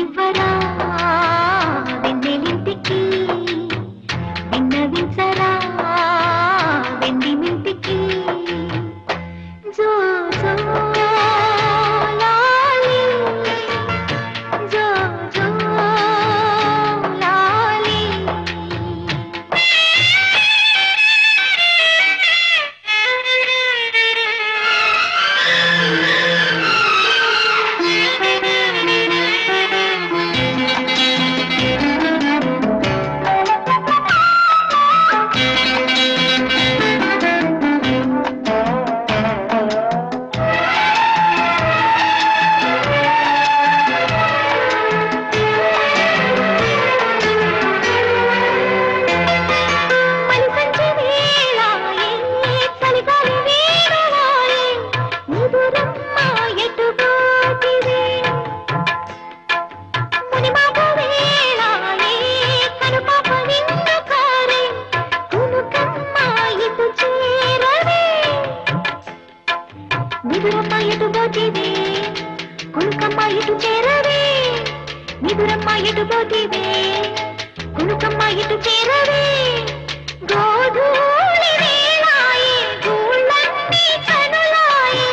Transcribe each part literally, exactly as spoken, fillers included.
వెళ్ళనివ్వరా వెన్నెలింటికి విన్నవించరా వెండి మింటికి జో జో లాలి జో జో లాలి నిదురమ్మ ఎటు పోతివే కునుకమ్మ ఇటు చేరవే నిదురమ్మ ఎటు పోతివే కునుకమ్మ ఇటు చేరవే గోధూళి వేళాయే గూళ్ళన్నీ కనులాయే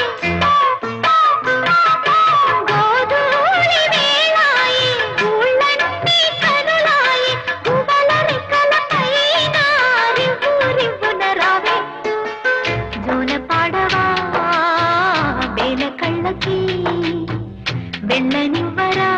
గోధూళి వేళాయే గూళ్ళన్నీ కనులాయే పువ్వుల రెక్కల పైన రివ్వు రివ్వున రావే జోల పాడవా కళ్ళకి వెళ్ళనివ్వరా